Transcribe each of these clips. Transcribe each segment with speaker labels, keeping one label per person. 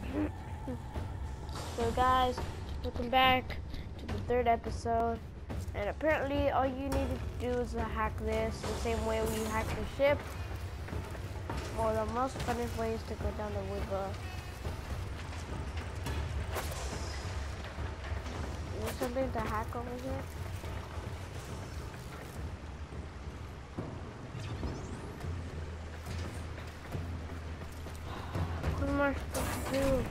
Speaker 1: So guys, welcome back to the third episode. And apparently all you need to do is hack this the same way we hacked the ship. One of the most funnest ways to go down the river. Is there something to hack over here? What am I supposed to do?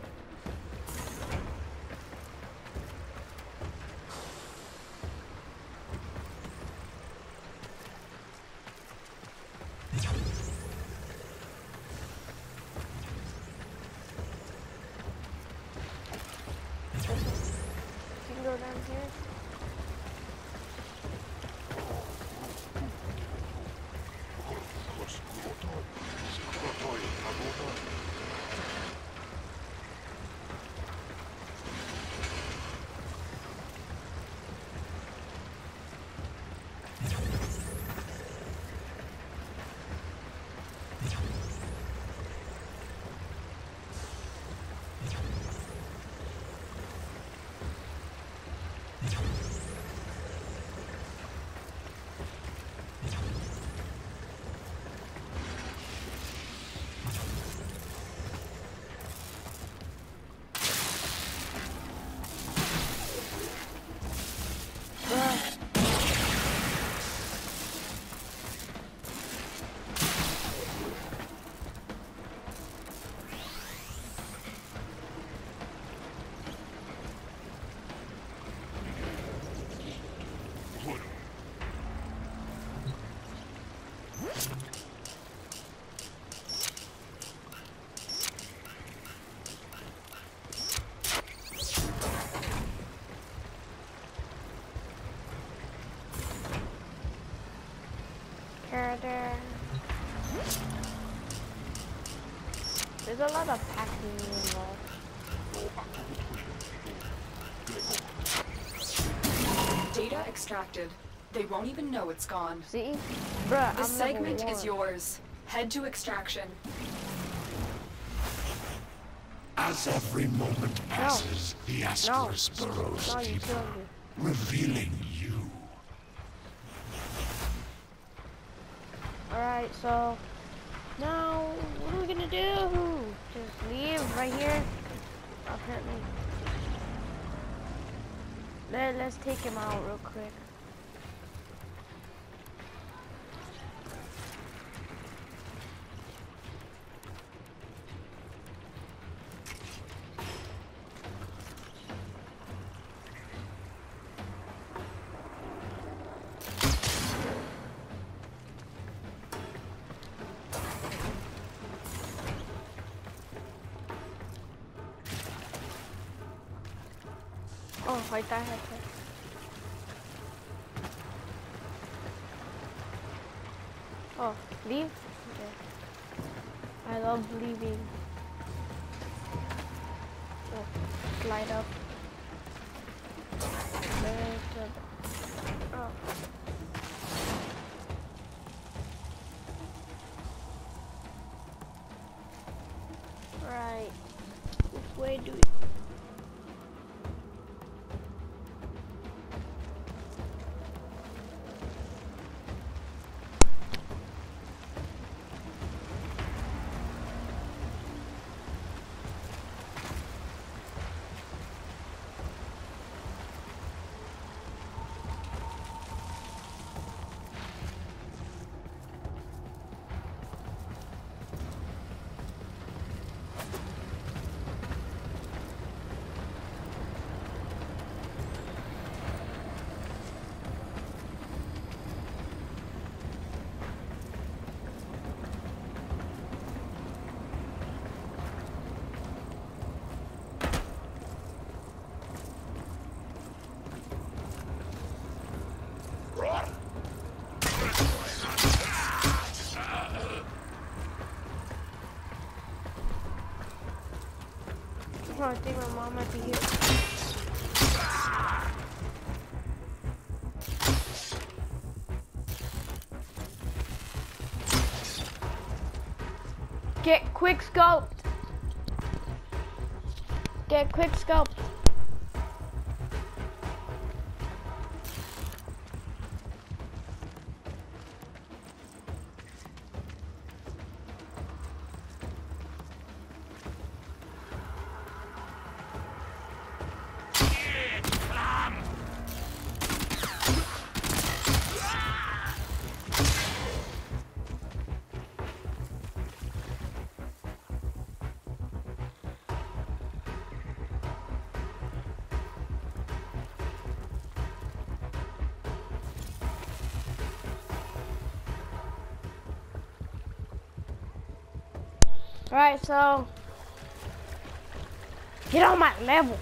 Speaker 1: You can go down here. There's a lot of packing involved.
Speaker 2: Data extracted. They won't even know it's gone.
Speaker 1: See? Bruh,
Speaker 2: The segment is yours. Head to extraction.
Speaker 3: As every moment passes, the Ascaris burrows deeper, revealing you.
Speaker 1: Alright, so now what are we gonna do? Just leave right here? Apparently. Let's take him out real quick. Oh, right there, right there. Oh, leave? Okay. I love leaving. Oh, slide up. Oh. Right. Which way do we... Oh, I think my mom might be here. Get quick scoped. Get quick scope. Alright, so get on my level.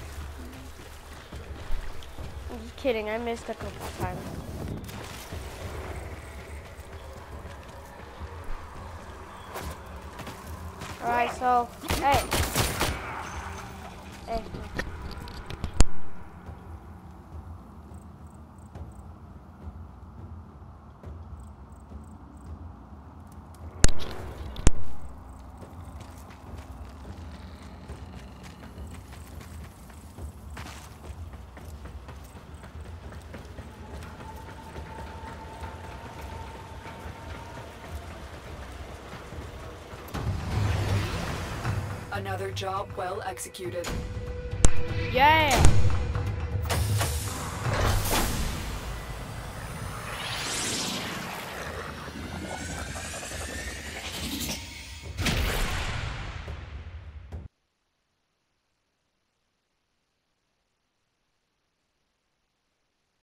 Speaker 1: I'm just kidding, I missed a couple of times. Alright, so hey. Hey.
Speaker 2: Another job well executed.
Speaker 1: Yeah.